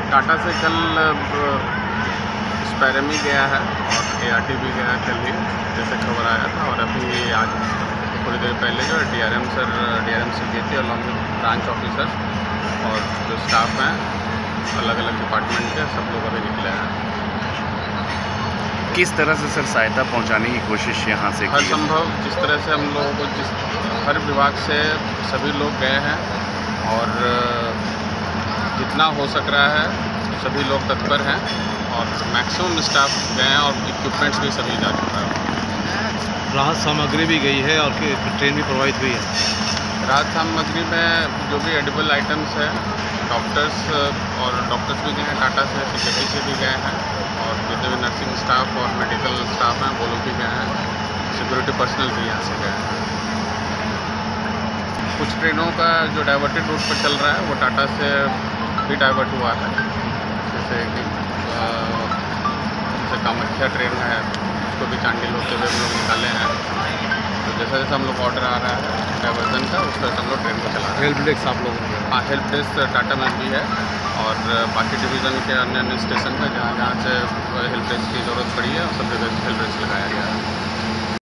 टाटा से कल स्पैरमी गया है और ART भी गया कल ही, जैसे खबर आया था। और अभी आज थोड़ी देर पहले जो DRM से गए थे अलॉन्ग विद ब्रांच ऑफिसर्स और जो स्टाफ हैं अलग अलग डिपार्टमेंट के, सब लोग अभी निकले हैं। किस तरह से सर सहायता पहुंचाने की कोशिश यहाँ से हर संभव जिस तरह से हम लोगों को हर विभाग से सभी लोग गए हैं और जितना हो सक रहा है सभी लोग तत्पर हैं और मैक्सिमम स्टाफ गए हैं और इक्विपमेंट्स भी सभी जा चुका है। राहत सामग्री भी गई है और ट्रेन भी प्रभावित हुई है। राहत सामग्री में जो भी एडिबल आइटम्स है, डॉक्टर्स भी गए हैं टाटा से, CKT से भी गए हैं और जितने भी नर्सिंग स्टाफ और मेडिकल स्टाफ हैं वो लोग भी गए हैं, सिक्योरिटी पर्सनल भी यहाँ से गए हैं। कुछ ट्रेनों का जो डाइवर्टेड रूट पर चल रहा है वो टाटा से भी डाइवर्ट हुआ है, जैसे कि कामाख्या ट्रेन है उसको भी चांडिल होते हुए हम लोग निकाले हैं। तो जैसा जैसा हम लोग ऑर्डर आ रहा है डाइवर्जन का उस तरह से हम लोग ट्रेन को चला रहे हैं। हेल्प डेस्क आप लोगों को? हाँ, हेल्प डेस्क टाटा में भी है और बाकी डिवीज़न के अन्य अन्य स्टेशन पर जहाँ जहाँ से हेल्प डेस्क की ज़रूरत पड़ी है सब जगह हेल्प डेस्क लगाया गया है।